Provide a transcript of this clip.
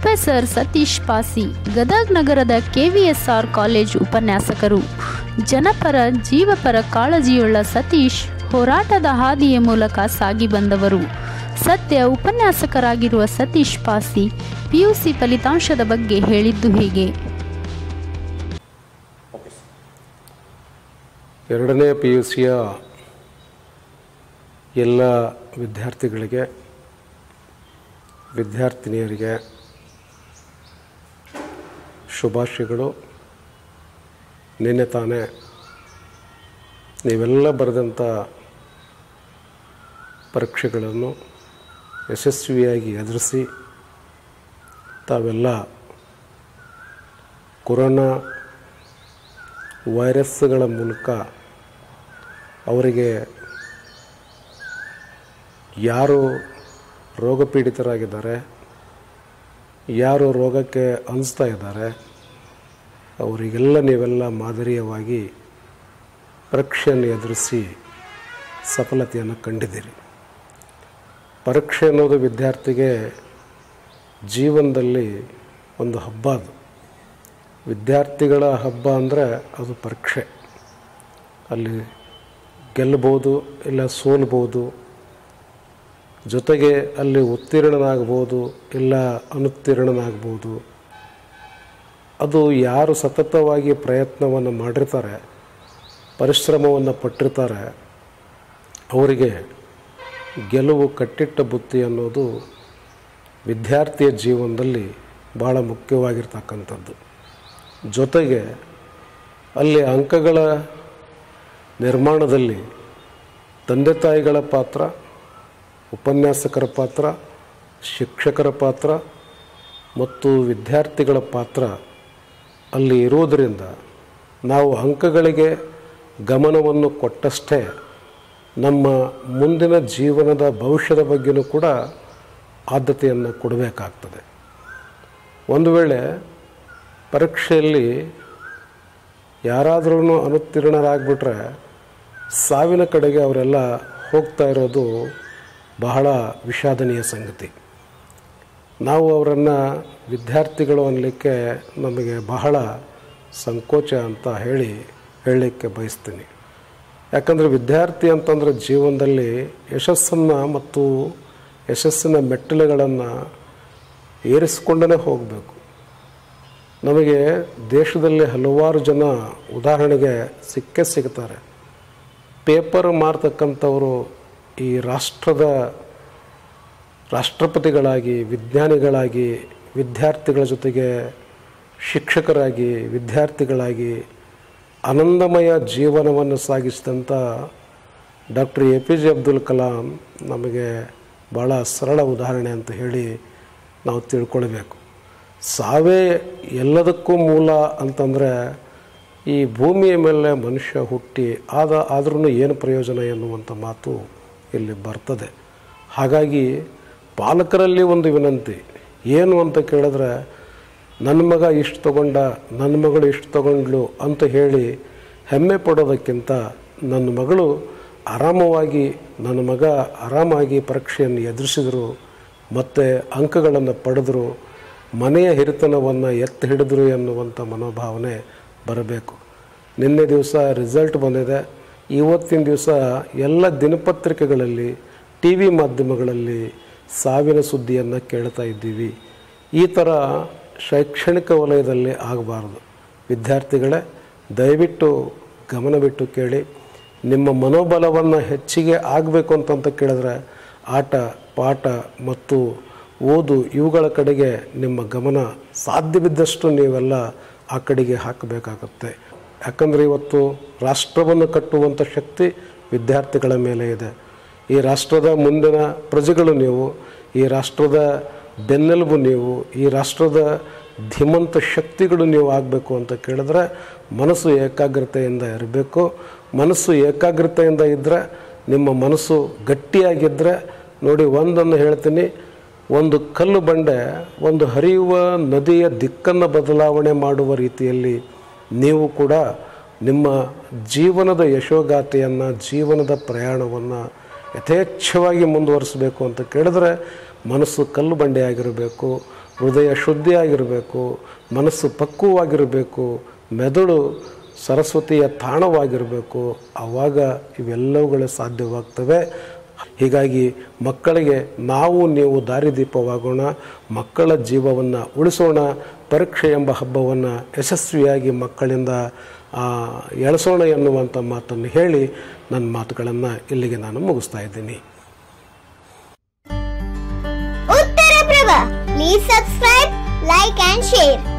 Professor Satish ಪಾಸಿ, Gadag ನಗರದ KVSR college ಉಪನ್ಯಾಸಕರು. ಜನಪರ ಜೀವಪರ ಕಾಳಜಿಯುಳ್ಳ ಸತೀಶ್ ಹೋರಾಟದ ಹಾದಿಯ ಮೂಲಕ ಸಾಗಿ ಬಂದವರು. ಸದ್ಯ ಉಪನ್ಯಾಸಕರಾಗಿರುವ ಸತೀಶ್ ಪಾಸಿ PUC ಫಲಿತಾಂಶದ ಬಗ್ಗೆ ಹೇಳಿದ್ದು ಹೀಗೆ. ಎರಡನೇ PUCಯ ಎಲ್ಲ ವಿದ್ಯಾರ್ಥಿಗಳಿಗೆ, ವಿದ್ಯಾರ್ಥಿನಿಯರಿಗೆ ಶುಭಾಶಯಗಳು. ನಿನ್ನೆ ತಾನೇ ನೀವೆಲ್ಲ ಬರೆದಂಥ ಪರೀಕ್ಷೆಗಳನ್ನು ಯಶಸ್ವಿಯಾಗಿ ಎದುರಿಸಿ ತಾವೆಲ್ಲ ಕೊರೋನಾ ವೈರಸ್ಗಳ ಮೂಲಕ ಅವರಿಗೆ ಯಾರು ರೋಗಪೀಡಿತರಾಗಿದ್ದಾರೆ, ಯಾರು ರೋಗಕ್ಕೆ ಅಂಜಿಸ್ತಾ ಇದ್ದಾರೆ, ಅವರಿಗೆಲ್ಲ ನೀವೆಲ್ಲ ಮಾದರಿಯವಾಗಿ ಪರೀಕ್ಷೆಯನ್ನು ಎದುರಿಸಿ ಸಫಲತೆಯನ್ನು ಕಂಡಿದ್ದೀರಿ. ಪರೀಕ್ಷೆ ಅನ್ನೋದು ವಿದ್ಯಾರ್ಥಿಗೆ ಜೀವನದಲ್ಲಿ ಒಂದು ಹಬ್ಬ. ಅದು ವಿದ್ಯಾರ್ಥಿಗಳ ಹಬ್ಬ ಅಂದರೆ ಅದು ಪರೀಕ್ಷೆ. ಅಲ್ಲಿ ಗೆಲ್ಲಬಹುದು, ಇಲ್ಲ ಸೋಲ್ಬೋದು, ಜೊತೆಗೆ ಅಲ್ಲಿ ಉತ್ತೀರ್ಣನಾಗ್ಬೋದು, ಇಲ್ಲ ಅನುತ್ತೀರ್ಣನಾಗ್ಬೋದು. ಅದು ಯಾರು ಸತತವಾಗಿ ಪ್ರಯತ್ನವನ್ನು ಮಾಡಿರ್ತಾರೆ, ಪರಿಶ್ರಮವನ್ನು ಪಟ್ಟಿರ್ತಾರೆ, ಅವರಿಗೆ ಗೆಲುವು ಕಟ್ಟಿಟ್ಟ ಬುತ್ತಿ ಅನ್ನೋದು ವಿದ್ಯಾರ್ಥಿಯ ಜೀವನದಲ್ಲಿ ಭಾಳ ಮುಖ್ಯವಾಗಿರ್ತಕ್ಕಂಥದ್ದು. ಜೊತೆಗೆ ಅಲ್ಲಿ ಅಂಕಗಳ ನಿರ್ಮಾಣದಲ್ಲಿ ತಂದೆ ತಾಯಿಗಳ ಪಾತ್ರ, ಉಪನ್ಯಾಸಕರ ಪಾತ್ರ, ಶಿಕ್ಷಕರ ಪಾತ್ರ ಮತ್ತು ವಿದ್ಯಾರ್ಥಿಗಳ ಪಾತ್ರ ಅಲ್ಲಿ ಇರುವುದರಿಂದ ನಾವು ಅಂಕಗಳಿಗೆ ಗಮನವನ್ನು ಕೊಟ್ಟಷ್ಟೇ ನಮ್ಮ ಮುಂದಿನ ಜೀವನದ ಭವಿಷ್ಯದ ಬಗ್ಗೆಯೂ ಕೂಡ ಆದ್ಯತೆಯನ್ನು ಕೊಡಬೇಕಾಗ್ತದೆ. ಒಂದು ವೇಳೆ ಪರೀಕ್ಷೆಯಲ್ಲಿ ಯಾರಾದ್ರೂ ಅನುತ್ತೀರ್ಣರಾಗ್ಬಿಟ್ರೆ ಸಾವಿನ ಕಡೆಗೆ ಅವರೆಲ್ಲ ಹೋಗ್ತಾ ಇರೋದು ಬಹಳ ವಿಷಾದನೀಯ ಸಂಗತಿ. ನಾವು ಅವರನ್ನು ವಿದ್ಯಾರ್ಥಿಗಳು ಅನ್ನಲಿಕ್ಕೆ ನಮಗೆ ಬಹಳ ಸಂಕೋಚ ಅಂತ ಹೇಳಲಿಕ್ಕೆ ಬಯಸ್ತೀನಿ. ಯಾಕಂದರೆ ವಿದ್ಯಾರ್ಥಿ ಅಂತಂದರೆ ಜೀವನದಲ್ಲಿ ಯಶಸ್ಸನ್ನು ಮತ್ತು ಯಶಸ್ಸಿನ ಮೆಟ್ಟಿಲುಗಳನ್ನು ಏರಿಸಿಕೊಂಡೇ ಹೋಗಬೇಕು. ನಮಗೆ ದೇಶದಲ್ಲಿ ಹಲವಾರು ಜನ ಉದಾಹರಣೆಗೆ ಸಿಗ್ತಾರೆ. ಪೇಪರ್ ಮಾರ್ತಕ್ಕಂಥವರು ಈ ರಾಷ್ಟ್ರಪತಿಗಳಾಗಿ, ವಿಜ್ಞಾನಿಗಳಾಗಿ, ವಿದ್ಯಾರ್ಥಿಗಳ ಜೊತೆಗೆ ಶಿಕ್ಷಕರಾಗಿ, ವಿದ್ಯಾರ್ಥಿಗಳಾಗಿ ಆನಂದಮಯ ಜೀವನವನ್ನು ಸಾಗಿಸಿದಂಥ ಡಾಕ್ಟರ್ APJ ಅಬ್ದುಲ್ ಕಲಾಂ ನಮಗೆ ಭಾಳ ಸರಳ ಉದಾಹರಣೆ ಅಂತ ಹೇಳಿ ನಾವು ತಿಳ್ಕೊಳ್ಬೇಕು. ಸಾವೇ ಎಲ್ಲದಕ್ಕೂ ಮೂಲ ಅಂತಂದರೆ ಈ ಭೂಮಿಯ ಮೇಲೆ ಮನುಷ್ಯ ಹುಟ್ಟಿ ಆದ್ರೂ ಏನು ಪ್ರಯೋಜನ ಎನ್ನುವಂಥ ಮಾತು ಇಲ್ಲಿ ಬರ್ತದೆ. ಹಾಗಾಗಿ ಪಾಲಕರಲ್ಲಿ ಒಂದು ವಿನಂತಿ ಏನು ಅಂತ ಕೇಳಿದ್ರೆ, ನನ್ನ ಮಗ ಇಷ್ಟು ತಗೊಂಡ, ನನ್ನ ಮಗಳು ಇಷ್ಟು ತಗೊಂಡ್ಲು ಅಂತ ಹೇಳಿ ಹೆಮ್ಮೆ ಪಡೋದಕ್ಕಿಂತ ನನ್ನ ಮಗಳು ಆರಾಮವಾಗಿ, ನನ್ನ ಮಗ ಆರಾಮಾಗಿ ಪರೀಕ್ಷೆಯನ್ನು ಎದುರಿಸಿದರು ಮತ್ತು ಅಂಕಗಳನ್ನು ಪಡೆದರು, ಮನೆಯ ಹಿರಿತನವನ್ನು ಎತ್ತಿ ಹಿಡಿದ್ರು ಎನ್ನುವಂಥ ಮನೋಭಾವನೆ ಬರಬೇಕು. ನಿನ್ನೆ ದಿವಸ ರಿಸಲ್ಟ್ ಬಂದಿದೆ. ಇವತ್ತಿನ ದಿವಸ ಎಲ್ಲ ದಿನಪತ್ರಿಕೆಗಳಲ್ಲಿ, TV ಮಾಧ್ಯಮಗಳಲ್ಲಿ ಸಾವಿನ ಸುದ್ದಿಯನ್ನು ಕೇಳ್ತಾ ಇದ್ದೀವಿ. ಈ ಥರ ಶೈಕ್ಷಣಿಕ ವಲಯದಲ್ಲಿ ಆಗಬಾರ್ದು. ವಿದ್ಯಾರ್ಥಿಗಳೇ, ದಯವಿಟ್ಟು ಗಮನವಿಟ್ಟು ಕೇಳಿ. ನಿಮ್ಮ ಮನೋಬಲವನ್ನು ಹೆಚ್ಚಿಗೆ ಆಗಬೇಕು ಅಂತ ಕೇಳಿದ್ರೆ ಆಟ, ಪಾಠ ಮತ್ತು ಓದು ಇವುಗಳ ಕಡೆಗೆ ನಿಮ್ಮ ಗಮನ ಸಾಧ್ಯವಿದ್ದಷ್ಟು ನೀವೆಲ್ಲ ಆ ಕಡೆಗೆ ಹಾಕಬೇಕಾಗತ್ತೆ. ಯಾಕಂದರೆ ಇವತ್ತು ರಾಷ್ಟ್ರವನ್ನು ಕಟ್ಟುವಂಥ ಶಕ್ತಿ ವಿದ್ಯಾರ್ಥಿಗಳ ಮೇಲೆ ಇದೆ. ಈ ರಾಷ್ಟ್ರದ ಮುಂದಿನ ಪ್ರಜೆಗಳು ನೀವು, ಈ ರಾಷ್ಟ್ರದ ಬೆನ್ನೆಲುಬು ನೀವು, ಈ ರಾಷ್ಟ್ರದ ಧೀಮಂತ ಶಕ್ತಿಗಳು ನೀವು ಆಗಬೇಕು ಅಂತ ಕೇಳಿದ್ರೆ ಮನಸ್ಸು ಏಕಾಗ್ರತೆಯಿಂದ ಇರಬೇಕು. ಮನಸ್ಸು ಏಕಾಗ್ರತೆಯಿಂದ ಇದ್ದರೆ, ನಿಮ್ಮ ಮನಸ್ಸು ಗಟ್ಟಿಯಾಗಿದ್ದರೆ ನೋಡಿ, ಒಂದನ್ನು ಹೇಳ್ತೀನಿ, ಒಂದು ಕಲ್ಲು ಬಂಡೆ ಒಂದು ಹರಿಯುವ ನದಿಯ ದಿಕ್ಕನ್ನು ಬದಲಾವಣೆ ಮಾಡುವ ರೀತಿಯಲ್ಲಿ ನೀವು ಕೂಡ ನಿಮ್ಮ ಜೀವನದ ಯಶೋಗಾಥೆಯನ್ನು, ಜೀವನದ ಪ್ರಯಾಣವನ್ನು ಯಥೇಚ್ಛವಾಗಿ ಮುಂದುವರಿಸಬೇಕು ಅಂತ ಕೇಳಿದ್ರೆ ಮನಸ್ಸು ಕಲ್ಲು ಬಂಡೆಯಾಗಿರಬೇಕು. ಹೃದಯ ಶುದ್ಧಿಯಾಗಿರಬೇಕು, ಮನಸ್ಸು ಪಕ್ವವಾಗಿರಬೇಕು, ಮೆದುಳು ಸರಸ್ವತಿಯ ತಾಣವಾಗಿರಬೇಕು. ಆವಾಗ ಇವೆಲ್ಲವುಗಳು ಸಾಧ್ಯವಾಗ್ತವೆ. ಹೀಗಾಗಿ ಮಕ್ಕಳಿಗೆ ನಾವು ನೀವು ದಾರಿದೀಪವಾಗೋಣ, ಮಕ್ಕಳ ಜೀವವನ್ನು ಉಳಿಸೋಣ, ಪರೀಕ್ಷೆ ಎಂಬ ಹಬ್ಬವನ್ನು ಯಶಸ್ವಿಯಾಗಿ ಮಕ್ಕಳಿಂದ ಎಳೆಸೋಣ ಎನ್ನುವಂಥ ಮಾತನ್ನು ಹೇಳಿ ನನ್ನ ಮಾತುಗಳನ್ನು ಇಲ್ಲಿಗೆ ನಾನು ಮುಗಿಸ್ತಾ ಇದ್ದೀನಿ. ಉತ್ತರ ಪ್ರಭ, please subscribe, like and share.